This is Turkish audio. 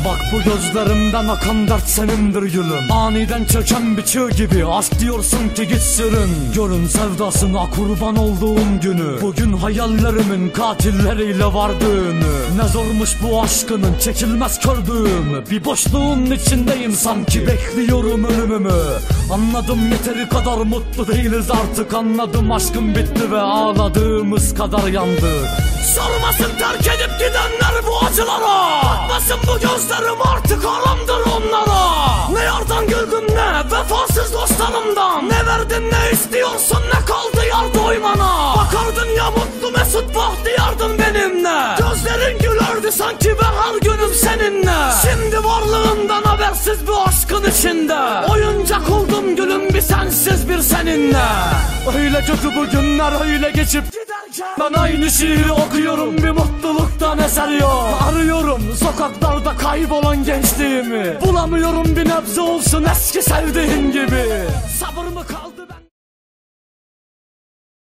Bak bu gözlerimden akan dert senindir gülüm. Aniden çöken bir çığ gibi aşk diyorsun ki git sürün. Görün sevdasına kurban olduğum günü. Bugün hayallerimin katilleriyle vardığını. Ne zormuş bu aşkının çekilmez kördüğümü. Bir boşluğun içindeyim sanki bekliyorum ölümümü. Anladım yeteri kadar mutlu değiliz artık. Anladım aşkım bitti ve ağladığımız kadar yandı. Sormasın terk edip gidenler bu acılara. Bakmasın bu gözlerim artık haramdır onlara. Ne yardan güldüm ne vefasız dostlarımdan. Ne verdin ne istiyorsun ne kaldı yar doymana. Bakardın ya mutlu mesut bahtiyardın benimle. Gözlerin gülerdi sanki ben her günüm seninle. Şimdi varlığından habersiz bu aşkın içinde. Oyuncak oldum gülüm bir sensiz bir seninle. Öyle kötü bu günler öyle geçip ben aynı şiiri okuyorum, bir mutluluktan eser yok. Arıyorum sokaklarda kaybolan gençliğimi. Bulamıyorum bir nebze olsun eski sevdiğin gibi.